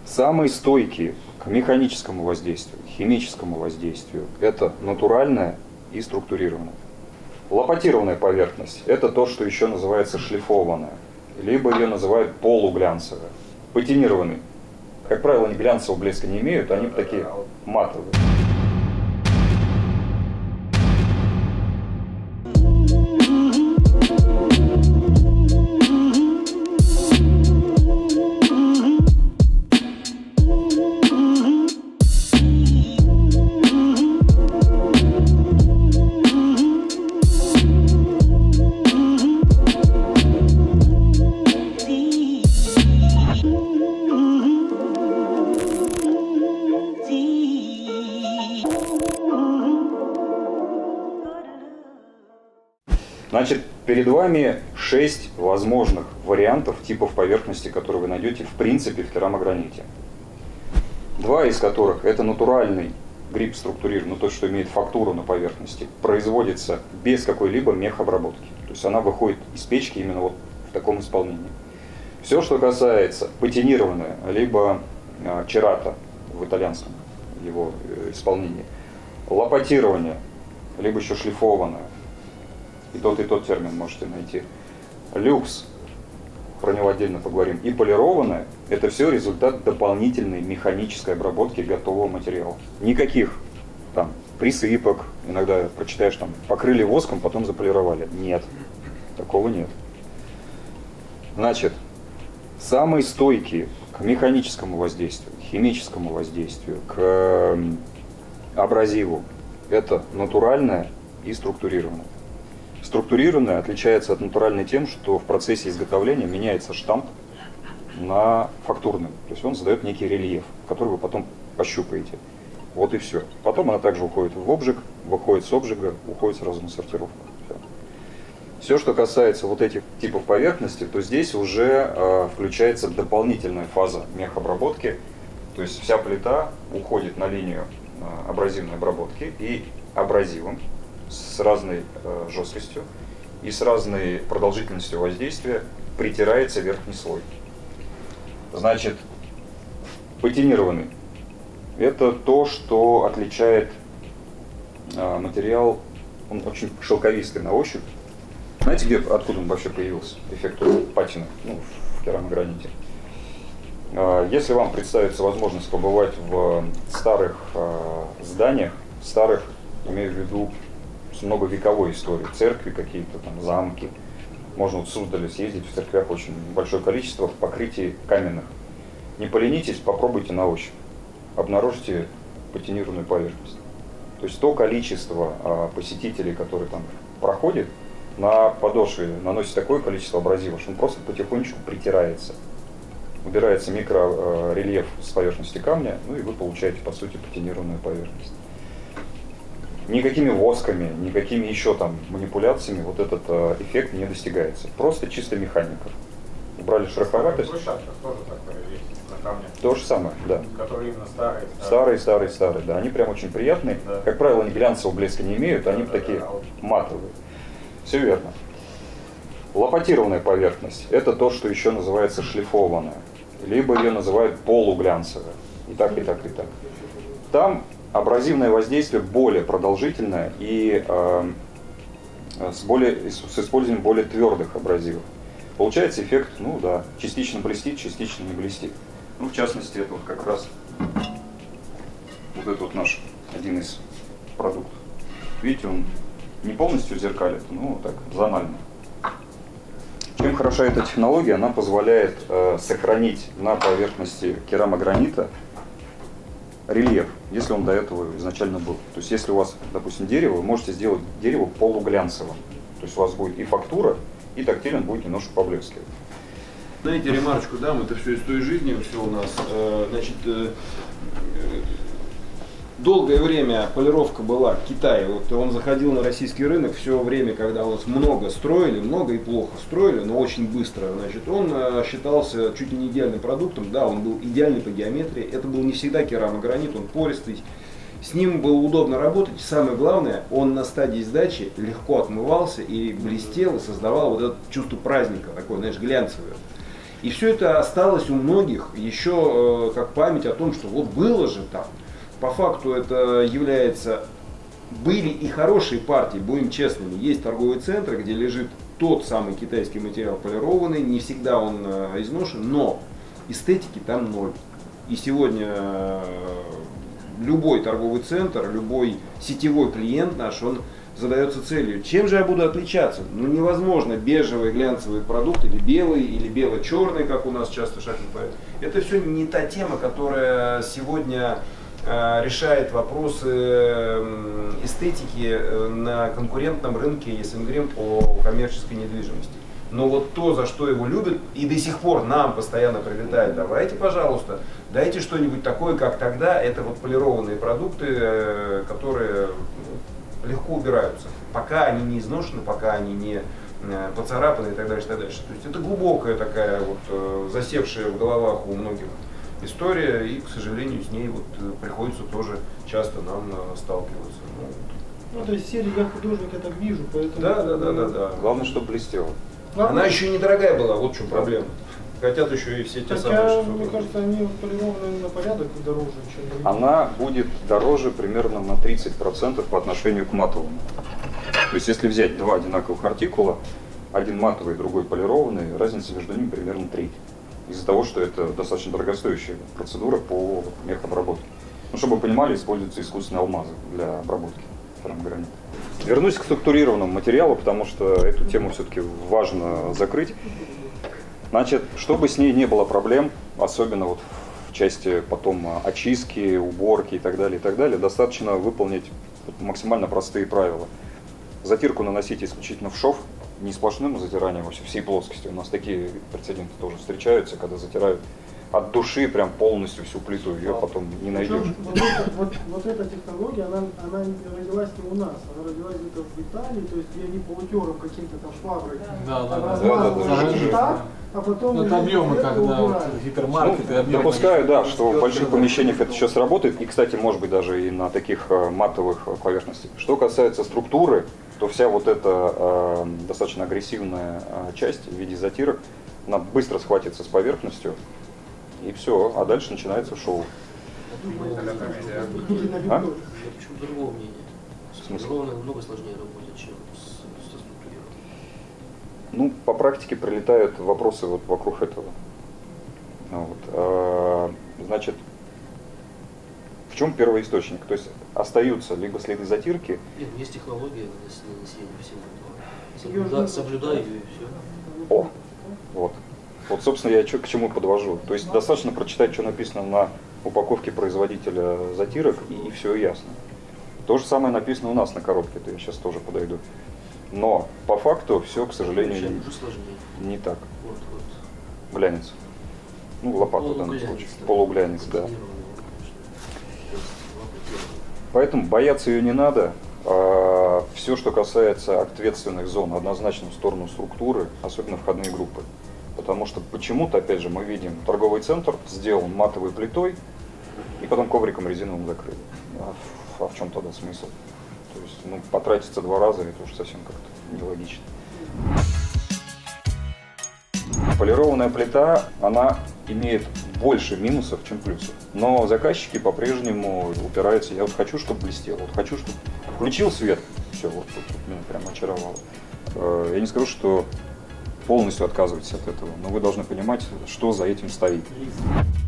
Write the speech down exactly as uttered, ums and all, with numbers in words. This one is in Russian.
Самые стойкие к механическому воздействию, химическому воздействию – это натуральная и структурированная. Лопатированная поверхность – это то, что еще называется шлифованная, либо ее называют полуглянцевая. Патинированные, как правило, они глянцевого блеска не имеют, они такие матовые. Значит, перед вами шесть возможных вариантов типов поверхности, которые вы найдете в принципе в керамограните. Два из которых это натуральный гриб структурированный, то, что имеет фактуру на поверхности, производится без какой-либо мехобработки. То есть она выходит из печки именно вот в таком исполнении. Все, что касается патинированное, либо э, черата в итальянском его э, исполнении, лопатирование, либо еще шлифованное, и тот, и тот термин можете найти. Люкс, про него отдельно поговорим. И полированное, это все результат дополнительной механической обработки готового материала. Никаких там присыпок, иногда прочитаешь там, покрыли воском, потом заполировали. Нет, такого нет. Значит, самые стойкие к механическому воздействию, химическому воздействию, к абразиву, это натуральное и структурированное. Структурированное отличается от натуральной тем, что в процессе изготовления меняется штамп на фактурный. То есть он задает некий рельеф, который вы потом пощупаете. Вот и все. Потом она также уходит в обжиг, выходит с обжига, уходит сразу на сортировку. Все, все что касается вот этих типов поверхности, то здесь уже э, включается дополнительная фаза мехобработки. То есть вся плита уходит на линию э, абразивной обработки и абразивом с разной э, жесткостью и с разной продолжительностью воздействия притирается верхний слой. Значит, патинированный – это то, что отличает э, материал, он очень шелковистый на ощупь. Знаете, где, откуда он вообще появился, эффект патины, ну, в керамограните? Э, если вам представится возможность побывать в старых э, зданиях, старых, имею в виду, с многовековой историей, церкви какие-то, там, замки. Можно вот в Суздале съездить, в церквях очень большое количество в покрытии каменных. Не поленитесь, попробуйте на ощупь. Обнаружите патинированную поверхность. То есть то количество а, посетителей, которые там проходят, на подошве наносит такое количество абразива, что он просто потихонечку притирается. Убирается микрорельеф с поверхности камня, ну и вы получаете, по сути, патинированную поверхность. Никакими восками, никакими еще там манипуляциями вот этот э, эффект не достигается. Просто чисто механика. Убрали шероховатость. Тоже такое есть на камне. То же самое, да. Которые именно старые. Старые, старые, старые, да. Они прям очень приятные. Да. Как правило, они глянцевого блеска не имеют, они да, такие да, да. матовые. Все верно. Лопатированная поверхность – это то, что еще называется шлифованная. Либо ее называют полуглянцевая. И так, и так, и так. Там абразивное воздействие более продолжительное и э, с, более, с использованием более твердых абразивов. Получается эффект, ну да, частично блестит, частично не блестит. Ну, в частности, это вот как раз вот это вот наш один из продуктов. Видите, он не полностью зеркалит, но так, зонально. Чем хороша эта технология, она позволяет э, сохранить на поверхности керамогранита рельеф, если он до этого изначально был. То есть если у вас, допустим, дерево, вы можете сделать дерево полуглянцевым. То есть у вас будет и фактура, и тактиль он будет немножко поблескивать. Знаете, ремарочку дам, это все из той жизни, все у нас. Значит, долгое время полировка была в Китае. Вот он заходил на российский рынок все время, когда у нас много строили, много и плохо строили, но очень быстро. Значит, он считался чуть ли не идеальным продуктом. Да, он был идеальный по геометрии. Это был не всегда керамогранит, он пористый. С ним было удобно работать. Самое главное, он на стадии сдачи легко отмывался и блестел, и создавал вот это чувство праздника, такое, знаешь, глянцевое. И все это осталось у многих еще как память о том, что вот было же там. По факту это является, были и хорошие партии, будем честными. Есть торговые центры, где лежит тот самый китайский материал полированный, не всегда он изношен, но эстетики там ноль. И сегодня любой торговый центр, любой сетевой клиент наш, он задается целью. Чем же я буду отличаться? Ну невозможно бежевый глянцевый продукт или белый, или бело-черный, как у нас часто шахматы поют. Это все не та тема, которая сегодня э, решает вопросы эстетики на конкурентном рынке, если мы говорим о коммерческой недвижимости. Но вот то, за что его любят, и до сих пор нам постоянно прилетает: давайте, пожалуйста, дайте что-нибудь такое, как тогда. Это вот полированные продукты, которые легко убираются, пока они не изношены, пока они не поцарапаны и так дальше, и так дальше. То есть это глубокая такая вот засевшая в головах у многих история, и, к сожалению, с ней вот приходится тоже часто нам сталкиваться. Ну, то есть все я художник, я так вижу, поэтому... Да, да, да, да, да. Главное, чтобы блестело. Она еще и недорогая была, вот в чем проблема. Хотят еще и все те самые Хотя, шестьсот. мне кажется, они полированы на порядок дороже, чем... Она будет дороже примерно на тридцать процентов по отношению к матовому. То есть если взять два одинаковых артикула, один матовый, другой полированный, разница между ними примерно треть. Из-за того, что это достаточно дорогостоящая процедура по мехобработке. Ну, чтобы вы понимали, используются искусственные алмазы для обработки керамогранита. Вернусь к структурированному материалу, потому что эту тему все-таки важно закрыть. Значит, чтобы с ней не было проблем, особенно вот в части потом очистки, уборки и так далее, и так далее, достаточно выполнить максимально простые правила. Затирку наносить исключительно в шов, не сплошным затиранием во всей плоскости. У нас такие прецеденты тоже встречаются, когда затирают от души прям полностью всю плиту, ее потом не найдешь. Вот, это, вот, вот эта технология, она, она родилась не у нас, она родилась где-то в Италии, то есть где они полутером каким-то там шваброй да, да, размазывают да, да, да, так, а потом... Ну, это объемы, когда вот, гипермаркеты, ну, объемы. Допускаю, да, что в больших помещениях это сейчас работает, и, кстати, может быть, даже и на таких матовых поверхностях. Что касается структуры, то вся вот эта э, достаточно агрессивная э, часть в виде затирок, она быстро схватится с поверхностью, и все, а дальше начинается шоу. А? Почему другого мнения? Структурировано намного сложнее работать, чем со структурированным. Ну, по практике прилетают вопросы вот вокруг этого. Вот. А, значит, в чем первоисточник? То есть остаются либо следы затирки. Нет, есть технология нанесения всего. Соблюда, соблюдай ее и все. О, вот. Вот, собственно, я к чему подвожу. То есть достаточно прочитать, что написано на упаковке производителя затирок, и, и все ясно. То же самое написано у нас на коробке, то я сейчас тоже подойду. Но по факту все, к сожалению, не, не так. Вот, вот. Глянец. Ну, лопата в данном случае. Полуглянец, да. Поэтому бояться ее не надо. А все, что касается ответственных зон, однозначно в сторону структуры, особенно входные группы. Потому что почему-то, опять же, мы видим, торговый центр сделан матовой плитой и потом ковриком резиновым закрыли. А в, а в чем тогда смысл? То есть, ну, потратиться два раза, это уже совсем как-то нелогично. Полированная плита, она имеет больше минусов, чем плюсов. Но заказчики по-прежнему упираются. Я вот хочу, чтобы блестело, вот хочу, чтобы включил свет, все, вот тут меня прям очаровало. Я не скажу, что полностью отказывайтесь от этого, но вы должны понимать, что за этим стоит.